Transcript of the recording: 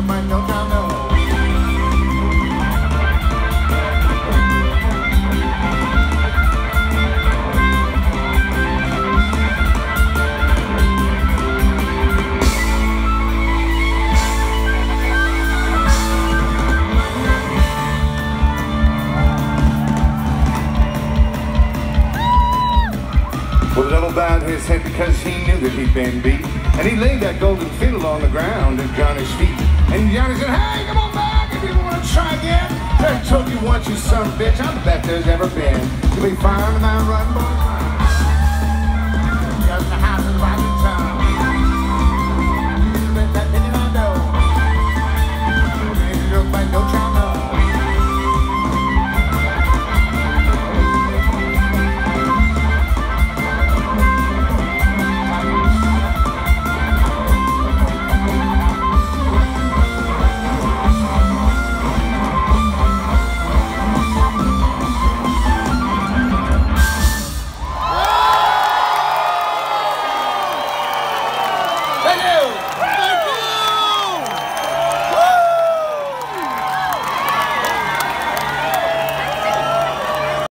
mind, don't y'all know? Well, the devil bowed his head because he knew that he'd been beat. And he laid that golden fiddle on the ground at Johnny's feet. And Johnny said, hey, come on back if you want to try again. I told you once, you son of a bitch, I'm the best there's ever been. To be firing in that run, boys. Just the house is right in town.